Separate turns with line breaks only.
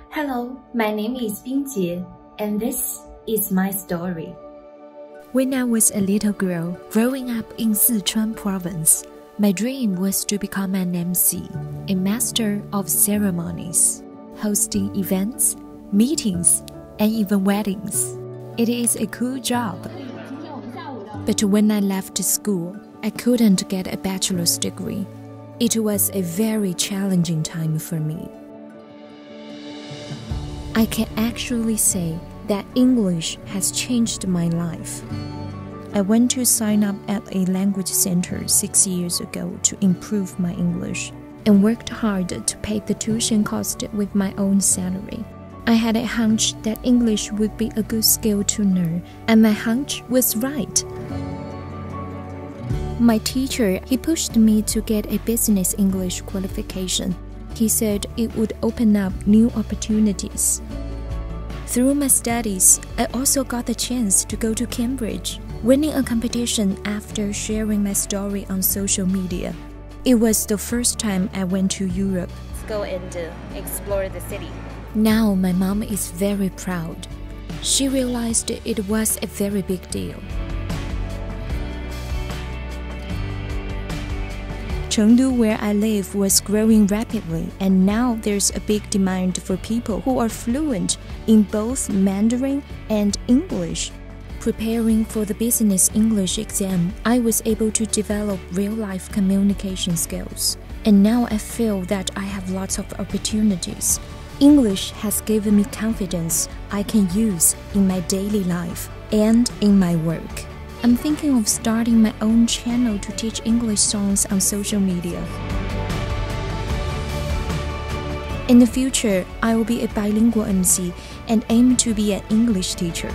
Hello, my name is BingJie, and this is my story.
When I was a little girl growing up in Sichuan province, my dream was to become an MC, a Master of Ceremonies, hosting events, meetings, and even weddings. It is a cool job. But when I left school, I couldn't get a bachelor's degree. It was a very challenging time for me. I can actually say that English has changed my life. I went to sign up at a language center 6 years ago to improve my English and worked hard to pay the tuition cost with my own salary. I had a hunch that English would be a good skill to learn, and my hunch was right. My teacher, he pushed me to get a business English qualification. He said it would open up new opportunities. Through my studies, I also got the chance to go to Cambridge, winning a competition after sharing my story on social media. It was the first time I went to Europe.
Let's go and explore the city.
Now my mom is very proud. She realized it was a very big deal. Chengdu, where I live, was growing rapidly, and now there's a big demand for people who are fluent in both Mandarin and English. Preparing for the business English exam, I was able to develop real-life communication skills, and now I feel that I have lots of opportunities. English has given me confidence I can use in my daily life and in my work. I'm thinking of starting my own channel to teach English songs on social media. In the future, I will be a bilingual MC and aim to be an English teacher.